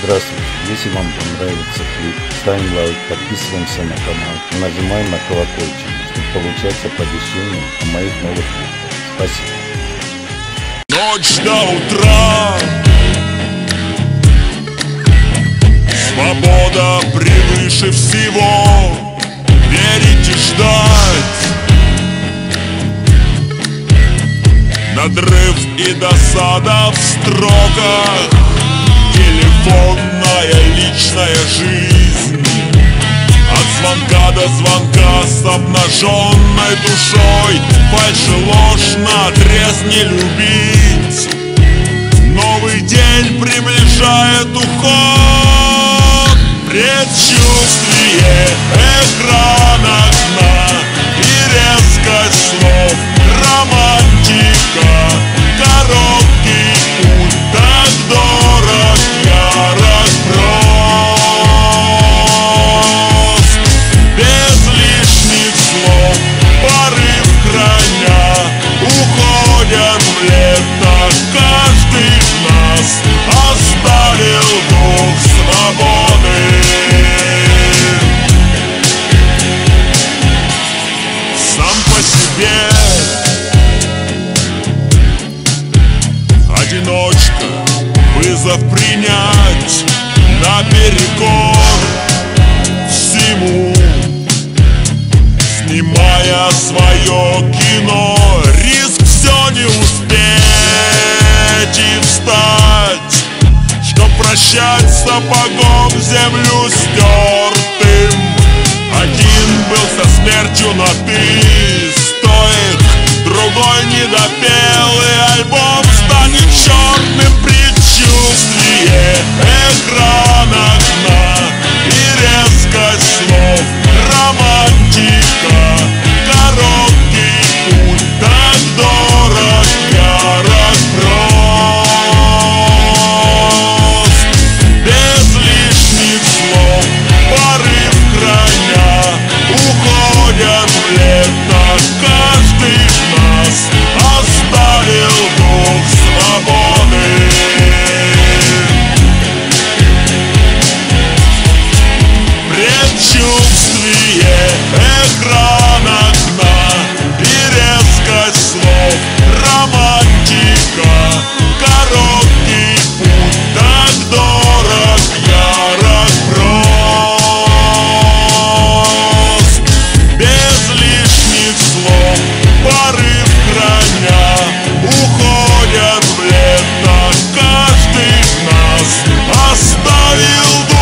Здравствуйте! Если вам понравится клип, ставим лайк, подписываемся на канал, нажимаем на колокольчик, чтобы получать оповещения о моих новых клипах. Спасибо! Ночь до утра, свобода превыше всего, верить и ждать, надрыв и досада в строках, телефонная личная жизнь, от звонка до звонка с обнаженной душой, фальшь и ложь наотрез не любить. Новый день приближает уход, предчувствие экрана окна и резкость слов, романтика, короткий путь, так дорог ярок прост. Без лишних слов, порыв храня, уходят в лето. Каждый из нас оставил дух свободы. Сам по себе одиночка, вызов принять наперекор всему, снимая свое кино. Риск все не успеть и встать, чтоб прощать сапогом землю стертым. Один был со смертью на «ты» стоек, другой недопелый альбом станет черным. Предчувствие экрана окна и резкость слов, романтика, короткий путь, так дорог ярок прост. Без лишних слов, порыв храня, уходят в лето. Каждый из нас оставил дух свободы. Предчувствие экрана окна и резкость слов, романтика, короткий путь, так дорог ярок прост. Без лишних слов, порыв храня, уходят в лето. Каждый из нас оставил дух